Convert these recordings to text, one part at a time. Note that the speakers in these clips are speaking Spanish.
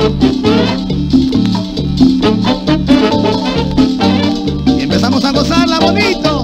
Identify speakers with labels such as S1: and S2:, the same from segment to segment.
S1: Y empezamos a gozarla bonito.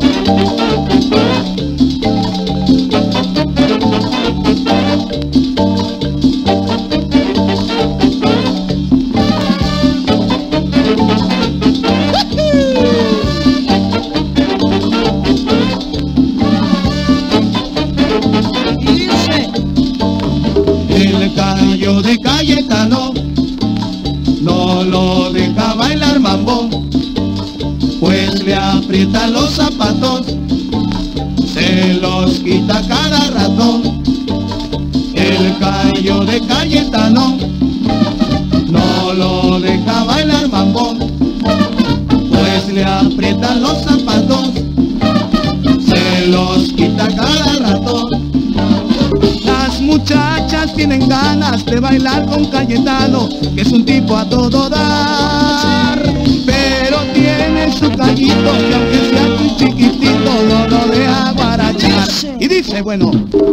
S2: El gallo de Cayetano no lo deja bailar mambo, pues le aprieta los zapatos, se los quita cada rato. El gallo de Cayetano no lo deja bailar mambo, pues le aprieta los zapatos, se los quita cada rato.
S1: Las muchachas tienen ganas de bailar con Cayetano, que es un tipo a todo dar, pero tiene su gallito que aunque sea muy chiquitito no lo deja guarachar. Y dice, bueno,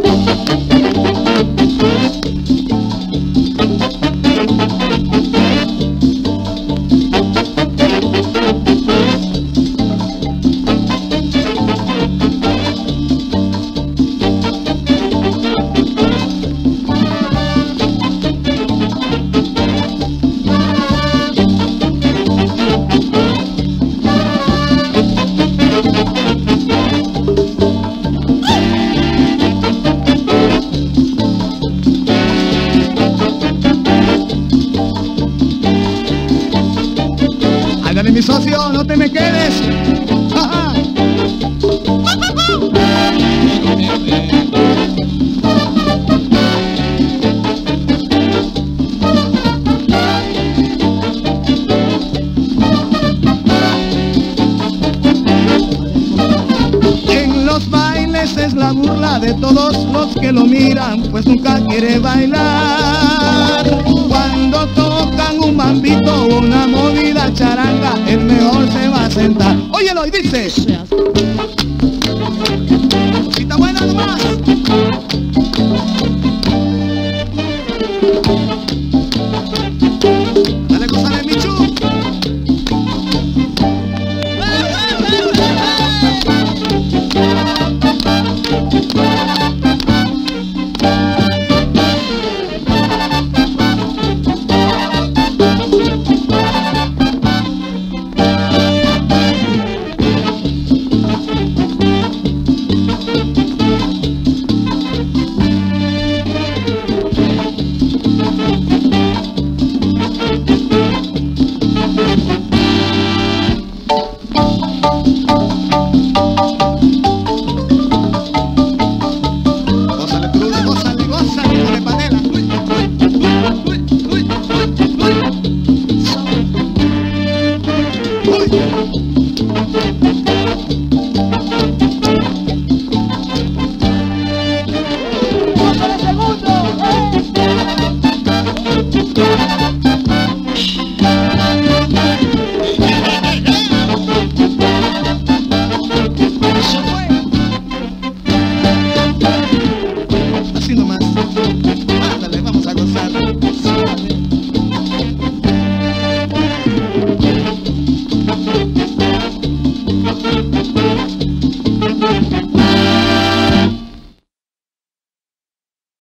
S1: hágale mi socio, no te me quedes. ¡Ja, ja! En los bailes es la burla de todos los que lo miran, pues nunca quiere bailar. Cuando tocan un mambito o una movida charanga, el mejor se va a sentar. Óyelo y dice, cosita buena nomás.